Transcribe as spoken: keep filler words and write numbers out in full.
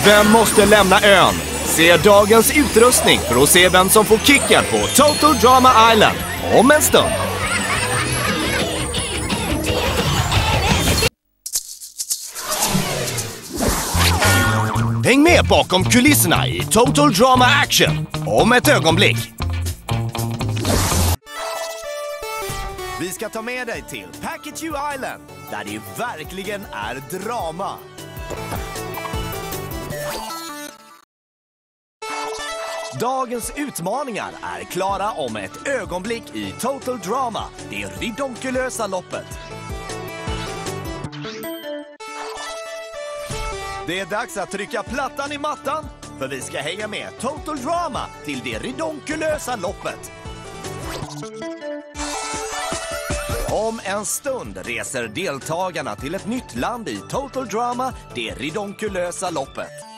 Vem måste lämna ön? Se dagens utrustning för att se vem som får kicken på Total Drama Island om en stund. Häng med bakom kulisserna i Total Drama Action om ett ögonblick. Vi ska ta med dig till Packagee Island, där det verkligen är drama. Dagens utmaningar är klara om ett ögonblick i Total Drama, det ridonkulösa loppet. Det är dags att trycka plattan i mattan, för vi ska hänga med Total Drama till det ridonkulösa loppet. Om en stund reser deltagarna till ett nytt land i Total Drama, det ridonkulösa loppet.